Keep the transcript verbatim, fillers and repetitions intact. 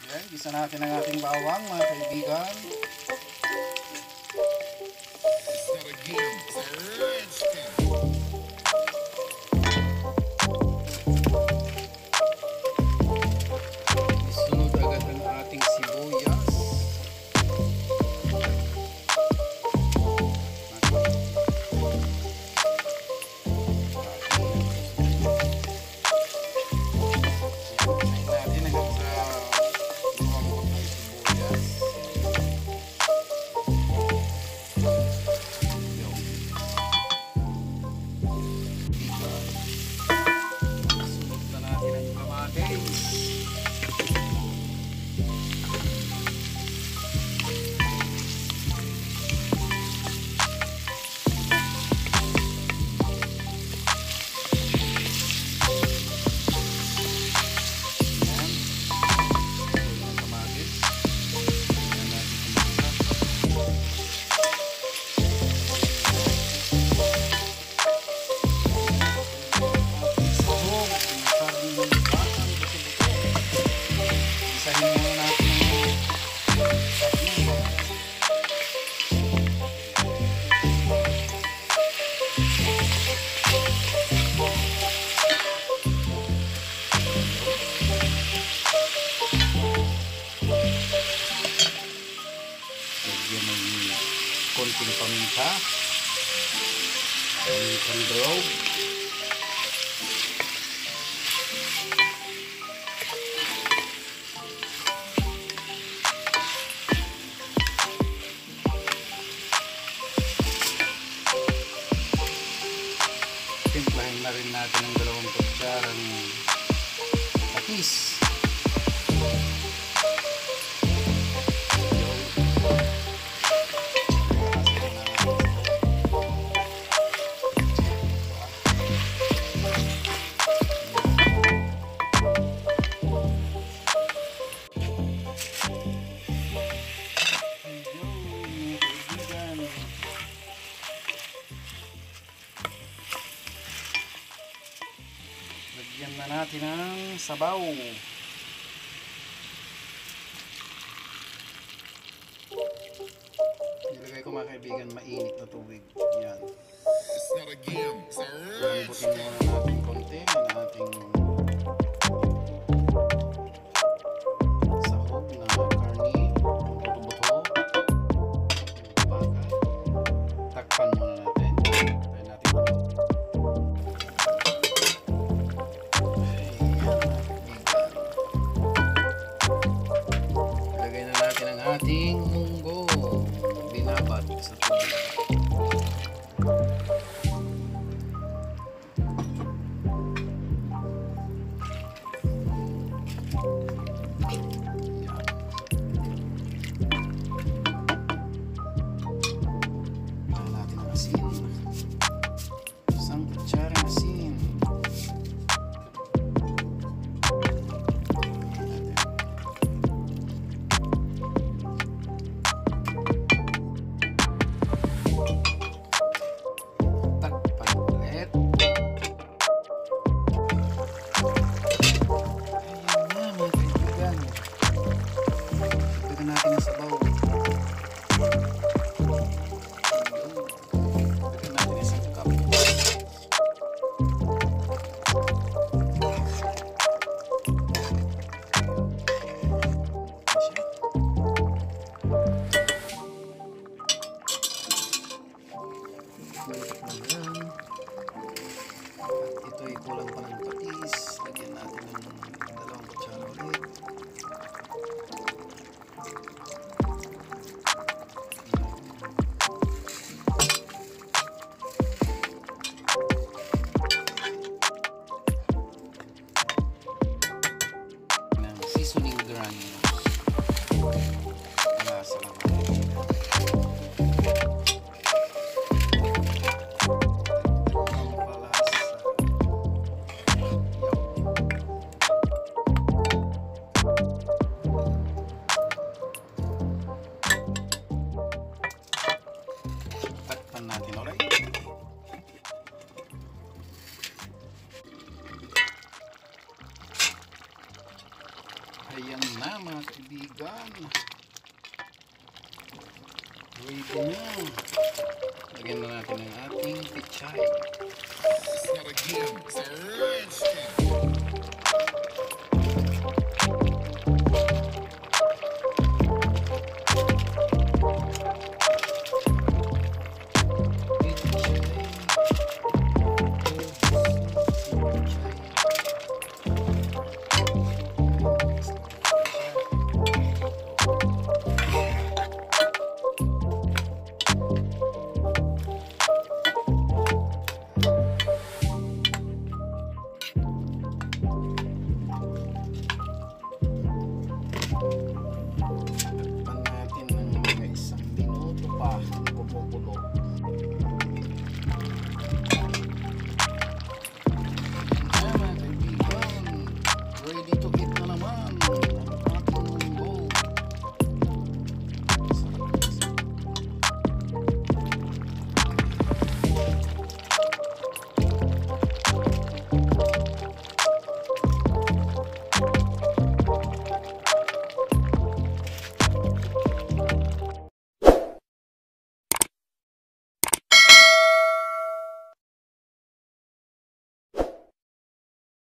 Yan, gisa natin ang ating bawang, mga kaibigan. Isunod agad ang ating sibuyas. Konting paminta, pamintang draw, timplahin na rin natin ang dalawang kutsarang patis. Lagyan na natin ng sabaw. Nilagay ko mga kaibigan mainit na tubig. Yan. Lambutin muna natin konti ang ating sahog na karne, buto-buto, baka. Takpan muna natin. Tayo natin ito. Ilagay na natin ang ating monggo. Binabat sa tubig. Ito ay kulang pa ng patis. Lagyan natin ng dalawang kutsara ulit. Ng seasoning granules. Malasa lang. Natin ulit. Ayan na mga kaibigan. Ready na. Lagyan na natin ang ating pichay. It's not a game, it's a rich thing.